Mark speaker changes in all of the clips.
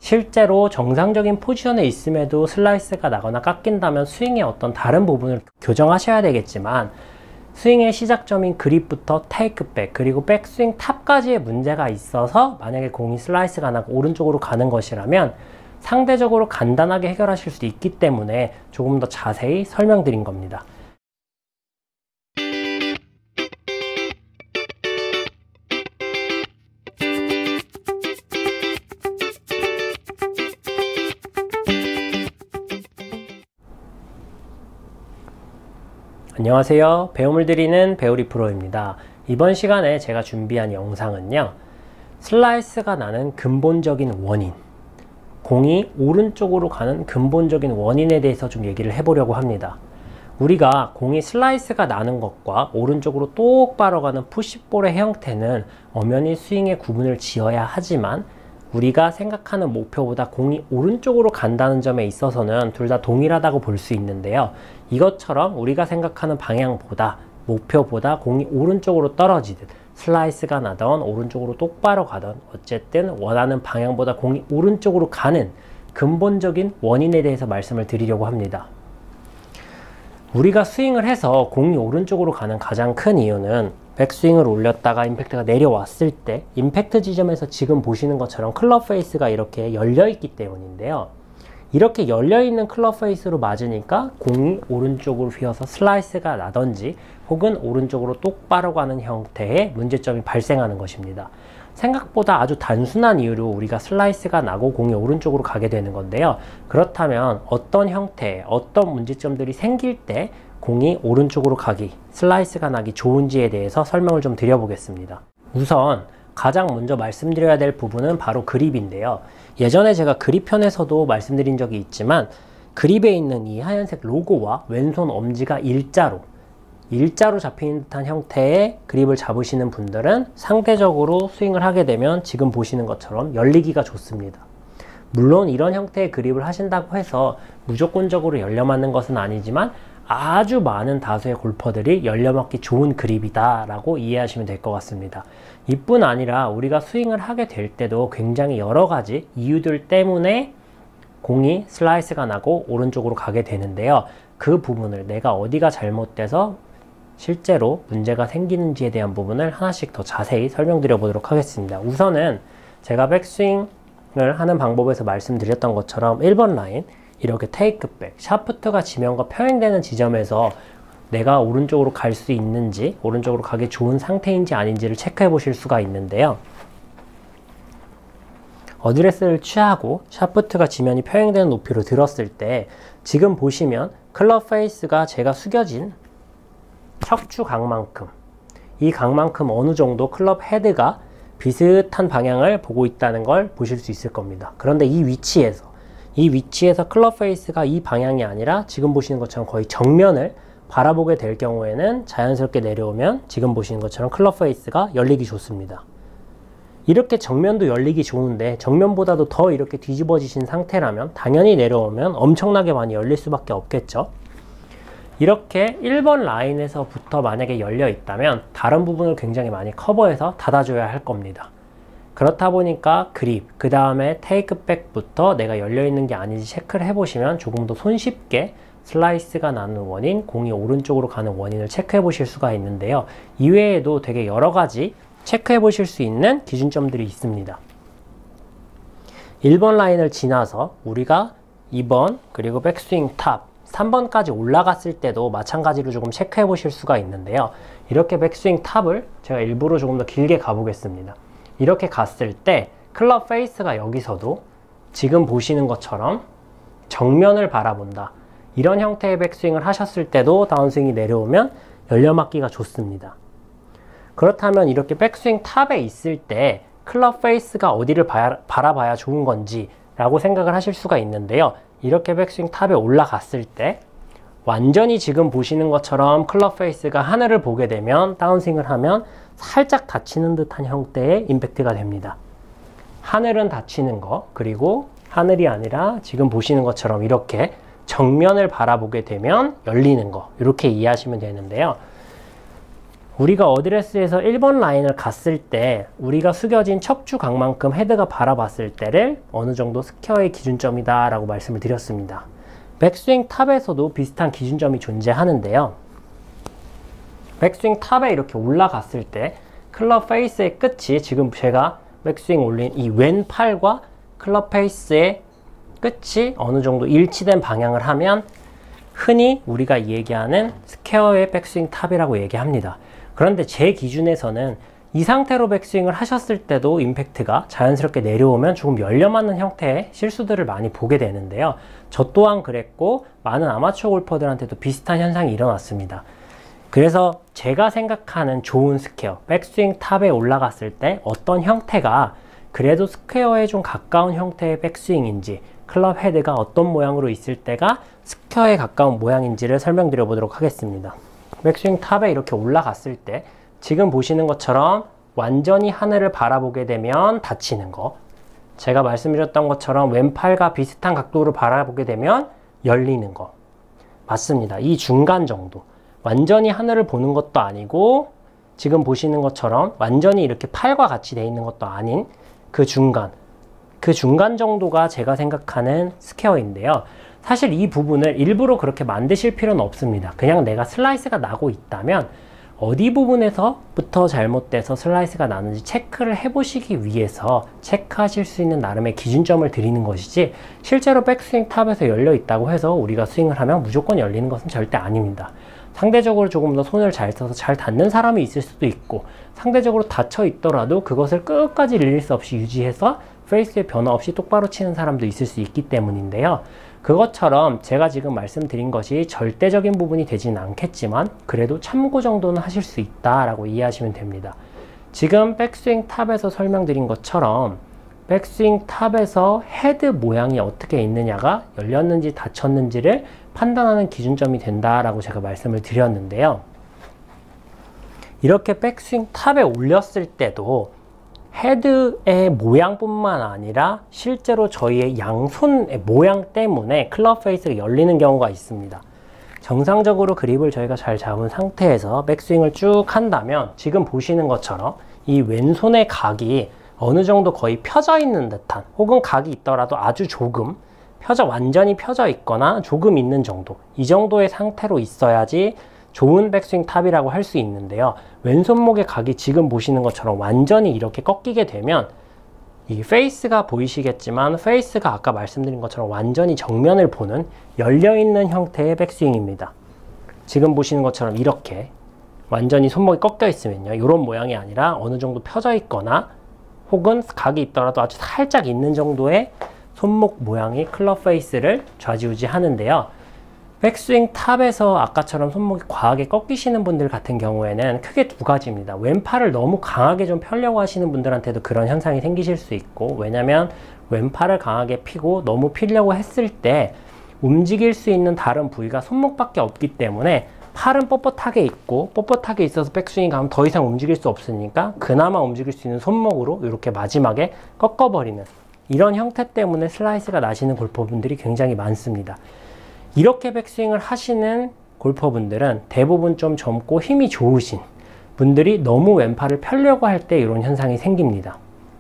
Speaker 1: 실제로 정상적인 포지션에 있음에도 슬라이스가 나거나 깎인다면 스윙의 어떤 다른 부분을 교정하셔야 되겠지만, 스윙의 시작점인 그립부터 테이크백 그리고 백스윙 탑까지의 문제가 있어서 만약에 공이 슬라이스가 나고 오른쪽으로 가는 것이라면 상대적으로 간단하게 해결하실 수 있기 때문에 조금 더 자세히 설명드린 겁니다. 안녕하세요. 배움을 드리는 배우리 프로입니다. 이번 시간에 제가 준비한 영상은요, 슬라이스가 나는 근본적인 원인, 공이 오른쪽으로 가는 근본적인 원인에 대해서 좀 얘기를 해보려고 합니다. 우리가 공이 슬라이스가 나는 것과 오른쪽으로 똑바로 가는 푸시볼의 형태는 엄연히 스윙의 구분을 지어야 하지만, 우리가 생각하는 목표보다 공이 오른쪽으로 간다는 점에 있어서는 둘 다 동일하다고 볼 수 있는데요. 이것처럼 우리가 생각하는 방향보다, 목표보다 공이 오른쪽으로 떨어지듯 슬라이스가 나던 오른쪽으로 똑바로 가던 어쨌든 원하는 방향보다 공이 오른쪽으로 가는 근본적인 원인에 대해서 말씀을 드리려고 합니다. 우리가 스윙을 해서 공이 오른쪽으로 가는 가장 큰 이유는 백스윙을 올렸다가 임팩트가 내려왔을 때 임팩트 지점에서 지금 보시는 것처럼 클럽 페이스가 이렇게 열려 있기 때문인데요. 이렇게 열려있는 클럽 페이스로 맞으니까 공이 오른쪽으로 휘어서 슬라이스가 나던지 혹은 오른쪽으로 똑바로 가는 형태의 문제점이 발생하는 것입니다. 생각보다 아주 단순한 이유로 우리가 슬라이스가 나고 공이 오른쪽으로 가게 되는 건데요. 그렇다면 어떤 형태, 어떤 문제점들이 생길 때 공이 오른쪽으로 가기, 슬라이스가 나기 좋은지에 대해서 설명을 좀 드려보겠습니다. 우선 가장 먼저 말씀드려야 될 부분은 바로 그립인데요. 예전에 제가 그립 편에서도 말씀드린 적이 있지만, 그립에 있는 이 하얀색 로고와 왼손 엄지가 일자로 잡히는 듯한 형태의 그립을 잡으시는 분들은 상대적으로 스윙을 하게 되면 지금 보시는 것처럼 열리기가 좋습니다. 물론 이런 형태의 그립을 하신다고 해서 무조건적으로 열려 맞는 것은 아니지만 아주 많은 다수의 골퍼들이 열려 맞기 좋은 그립이다 라고 이해하시면 될 것 같습니다. 이뿐 아니라 우리가 스윙을 하게 될 때도 굉장히 여러 가지 이유들 때문에 공이 슬라이스가 나고 오른쪽으로 가게 되는데요. 그 부분을 내가 어디가 잘못돼서 실제로 문제가 생기는지에 대한 부분을 하나씩 더 자세히 설명드려 보도록 하겠습니다. 우선은 제가 백스윙을 하는 방법에서 말씀드렸던 것처럼 1번 라인, 이렇게 테이크백, 샤프트가 지면과 평행되는 지점에서 내가 오른쪽으로 갈 수 있는지, 오른쪽으로 가기 좋은 상태인지 아닌지를 체크해 보실 수가 있는데요. 어드레스를 취하고 샤프트가 지면이 평행되는 높이로 들었을 때 지금 보시면 클럽 페이스가 제가 숙여진 척추 각만큼, 이 각만큼 어느 정도 클럽 헤드가 비슷한 방향을 보고 있다는 걸 보실 수 있을 겁니다. 그런데 이 위치에서 클럽 페이스가 이 방향이 아니라 지금 보시는 것처럼 거의 정면을 바라보게 될 경우에는 자연스럽게 내려오면 지금 보시는 것처럼 클럽 페이스가 열리기 좋습니다. 이렇게 정면도 열리기 좋은데 정면보다도 더 이렇게 뒤집어지신 상태라면 당연히 내려오면 엄청나게 많이 열릴 수밖에 없겠죠. 이렇게 1번 라인에서부터 만약에 열려 있다면 다른 부분을 굉장히 많이 커버해서 닫아줘야 할 겁니다. 그렇다 보니까 그립, 그 다음에 테이크백부터 내가 열려있는 게 아닌지 체크를 해보시면 조금 더 손쉽게 슬라이스가 나는 원인, 공이 오른쪽으로 가는 원인을 체크해 보실 수가 있는데요. 이외에도 되게 여러 가지 체크해 보실 수 있는 기준점들이 있습니다. 1번 라인을 지나서 우리가 2번, 그리고 백스윙 탑, 3번까지 올라갔을 때도 마찬가지로 조금 체크해 보실 수가 있는데요. 이렇게 백스윙 탑을 제가 일부러 조금 더 길게 가보겠습니다. 이렇게 갔을 때 클럽 페이스가 여기서도 지금 보시는 것처럼 정면을 바라본다, 이런 형태의 백스윙을 하셨을 때도 다운스윙이 내려오면 열려 맞기가 좋습니다. 그렇다면 이렇게 백스윙 탑에 있을 때 클럽 페이스가 어디를 바라봐야 좋은 건지 라고 생각을 하실 수가 있는데요. 이렇게 백스윙 탑에 올라갔을 때 완전히 지금 보시는 것처럼 클럽 페이스가 하늘을 보게 되면 다운스윙을 하면 살짝 닫히는 듯한 형태의 임팩트가 됩니다. 하늘은 닫히는 거, 그리고 하늘이 아니라 지금 보시는 것처럼 이렇게 정면을 바라보게 되면 열리는 거, 이렇게 이해하시면 되는데요. 우리가 어드레스에서 1번 라인을 갔을 때 우리가 숙여진 척추각만큼 헤드가 바라봤을 때를 어느 정도 스퀘어의 기준점이다 라고 말씀을 드렸습니다. 백스윙 탑에서도 비슷한 기준점이 존재하는데요. 백스윙 탑에 이렇게 올라갔을 때 클럽 페이스의 끝이 지금 제가 백스윙 올린 이 왼팔과 클럽 페이스의 끝이 어느 정도 일치된 방향을 하면 흔히 우리가 얘기하는 스퀘어의 백스윙 탑이라고 얘기합니다. 그런데 제 기준에서는 이 상태로 백스윙을 하셨을 때도 임팩트가 자연스럽게 내려오면 조금 열려맞는 형태의 실수들을 많이 보게 되는데요. 저 또한 그랬고 많은 아마추어 골퍼들한테도 비슷한 현상이 일어났습니다. 그래서 제가 생각하는 좋은 스퀘어, 백스윙 탑에 올라갔을 때 어떤 형태가 그래도 스퀘어에 좀 가까운 형태의 백스윙인지, 클럽 헤드가 어떤 모양으로 있을 때가 스퀘어에 가까운 모양인지를 설명드려 보도록 하겠습니다. 백스윙 탑에 이렇게 올라갔을 때 지금 보시는 것처럼 완전히 하늘을 바라보게 되면 닫히는 거, 제가 말씀드렸던 것처럼 왼팔과 비슷한 각도로 바라보게 되면 열리는 거 맞습니다. 이 중간 정도, 완전히 하늘을 보는 것도 아니고 지금 보시는 것처럼 완전히 이렇게 팔과 같이 돼 있는 것도 아닌 그 중간 정도가 제가 생각하는 스퀘어인데요. 사실 이 부분을 일부러 그렇게 만드실 필요는 없습니다. 그냥 내가 슬라이스가 나고 있다면 어디 부분에서부터 잘못돼서 슬라이스가 나는지 체크를 해보시기 위해서 체크하실 수 있는 나름의 기준점을 드리는 것이지, 실제로 백스윙 탑에서 열려 있다고 해서 우리가 스윙을 하면 무조건 열리는 것은 절대 아닙니다. 상대적으로 조금 더 손을 잘 써서 잘 닿는 사람이 있을 수도 있고, 상대적으로 닫혀 있더라도 그것을 끝까지 릴리스 없이 유지해서 페이스의 변화 없이 똑바로 치는 사람도 있을 수 있기 때문인데요. 그것처럼 제가 지금 말씀드린 것이 절대적인 부분이 되지는 않겠지만 그래도 참고 정도는 하실 수 있다라고 이해하시면 됩니다. 지금 백스윙 탑에서 설명드린 것처럼 백스윙 탑에서 헤드 모양이 어떻게 있느냐가 열렸는지 닫혔는지를 판단하는 기준점이 된다라고 제가 말씀을 드렸는데요. 이렇게 백스윙 탑에 올렸을 때도 헤드의 모양뿐만 아니라 실제로 저희의 양손의 모양 때문에 클럽 페이스가 열리는 경우가 있습니다. 정상적으로 그립을 저희가 잘 잡은 상태에서 백스윙을 쭉 한다면 지금 보시는 것처럼 이 왼손의 각이 어느 정도 거의 펴져 있는 듯한, 혹은 각이 있더라도 아주 조금 완전히 펴져 있거나 조금 있는 정도, 이 정도의 상태로 있어야지 좋은 백스윙 탑이라고 할 수 있는데요. 왼손목의 각이 지금 보시는 것처럼 완전히 이렇게 꺾이게 되면 이 페이스가 보이시겠지만 페이스가 아까 말씀드린 것처럼 완전히 정면을 보는 열려있는 형태의 백스윙입니다. 지금 보시는 것처럼 이렇게 완전히 손목이 꺾여 있으면요, 이런 모양이 아니라 어느 정도 펴져 있거나 혹은 각이 있더라도 아주 살짝 있는 정도의 손목 모양이 클럽 페이스를 좌지우지 하는데요. 백스윙 탑에서 아까처럼 손목이 과하게 꺾이시는 분들 같은 경우에는 크게 두 가지입니다. 왼팔을 너무 강하게 좀 펴려고 하시는 분들한테도 그런 현상이 생기실 수 있고, 왜냐면 왼팔을 강하게 펴고 너무 펴려고 했을 때 움직일 수 있는 다른 부위가 손목밖에 없기 때문에 팔은 뻣뻣하게 있고, 뻣뻣하게 있어서 백스윙이 가면 더 이상 움직일 수 없으니까 그나마 움직일 수 있는 손목으로 이렇게 마지막에 꺾어버리는 이런 형태 때문에 슬라이스가 나시는 골퍼분들이 굉장히 많습니다. 이렇게 백스윙을 하시는 골퍼분들은 대부분 좀 젊고 힘이 좋으신 분들이 너무 왼팔을 펴려고 할 때 이런 현상이 생깁니다.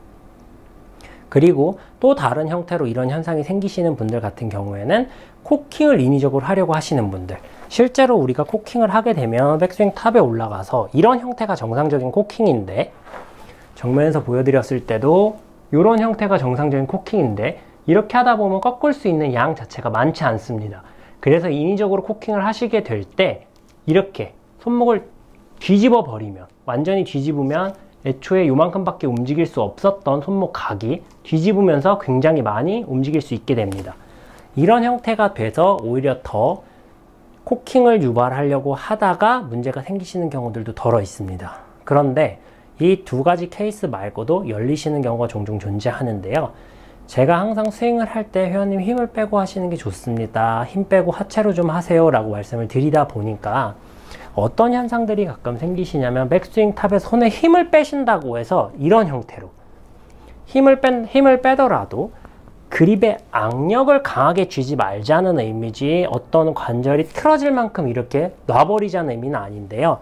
Speaker 1: 그리고 또 다른 형태로 이런 현상이 생기시는 분들 같은 경우에는 코킹을 인위적으로 하려고 하시는 분들, 실제로 우리가 코킹을 하게 되면 백스윙 탑에 올라가서 이런 형태가 정상적인 코킹인데, 정면에서 보여드렸을 때도 이런 형태가 정상적인 코킹인데 이렇게 하다 보면 꺾을 수 있는 양 자체가 많지 않습니다. 그래서 인위적으로 코킹을 하시게 될 때 이렇게 손목을 뒤집어 버리면, 완전히 뒤집으면 애초에 요만큼밖에 움직일 수 없었던 손목 각이 뒤집으면서 굉장히 많이 움직일 수 있게 됩니다. 이런 형태가 돼서 오히려 더 코킹을 유발하려고 하다가 문제가 생기시는 경우들도 덜어 있습니다. 그런데 이 두 가지 케이스 말고도 열리시는 경우가 종종 존재하는데요. 제가 항상 스윙을 할 때 회원님 힘을 빼고 하시는 게 좋습니다. 힘 빼고 하체로 좀 하세요 라고 말씀을 드리다 보니까 어떤 현상들이 가끔 생기시냐면, 백스윙 탑에 손에 힘을 빼신다고 해서 이런 형태로 힘을 빼더라도 그립의 악력을 강하게 쥐지 말자는 의미지 어떤 관절이 틀어질 만큼 이렇게 놔버리자는 의미는 아닌데요.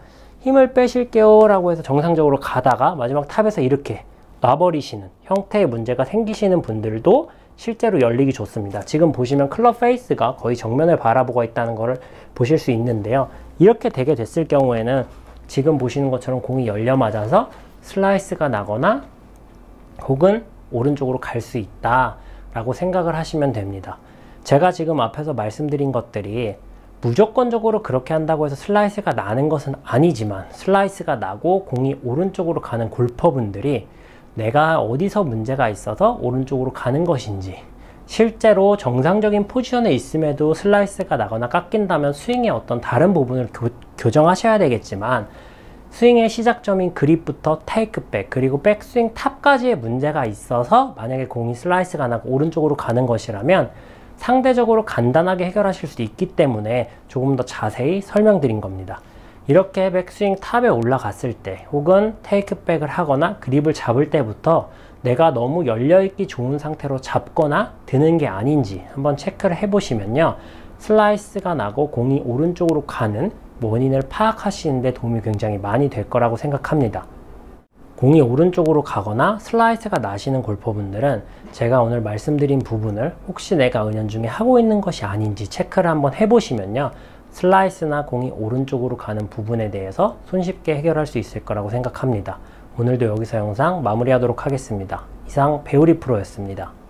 Speaker 1: 힘을 빼실게요 라고 해서 정상적으로 가다가 마지막 탑에서 이렇게 놔버리시는 형태의 문제가 생기시는 분들도 실제로 열리기 좋습니다. 지금 보시면 클럽 페이스가 거의 정면을 바라보고 있다는 것을 보실 수 있는데요. 이렇게 되게 됐을 경우에는 지금 보시는 것처럼 공이 열려 맞아서 슬라이스가 나거나 혹은 오른쪽으로 갈 수 있다 라고 생각을 하시면 됩니다. 제가 지금 앞에서 말씀드린 것들이 무조건적으로 그렇게 한다고 해서 슬라이스가 나는 것은 아니지만, 슬라이스가 나고 공이 오른쪽으로 가는 골퍼분들이 내가 어디서 문제가 있어서 오른쪽으로 가는 것인지, 실제로 정상적인 포지션에 있음에도 슬라이스가 나거나 깎인다면 스윙의 어떤 다른 부분을 교정하셔야 되겠지만, 스윙의 시작점인 그립부터 테이크백 그리고 백스윙 탑까지의 문제가 있어서 만약에 공이 슬라이스가 나고 오른쪽으로 가는 것이라면 상대적으로 간단하게 해결하실 수 있기 때문에 조금 더 자세히 설명드린 겁니다. 이렇게 백스윙 탑에 올라갔을 때 혹은 테이크백을 하거나 그립을 잡을 때부터 내가 너무 열려있기 좋은 상태로 잡거나 드는 게 아닌지 한번 체크를 해보시면요, 슬라이스가 나고 공이 오른쪽으로 가는 원인을 파악하시는 데 도움이 굉장히 많이 될 거라고 생각합니다. 공이 오른쪽으로 가거나 슬라이스가 나시는 골퍼분들은 제가 오늘 말씀드린 부분을 혹시 내가 은연중에 하고 있는 것이 아닌지 체크를 한번 해보시면요, 슬라이스나 공이 오른쪽으로 가는 부분에 대해서 손쉽게 해결할 수 있을 거라고 생각합니다. 오늘도 여기서 영상 마무리하도록 하겠습니다. 이상 배우리 프로였습니다.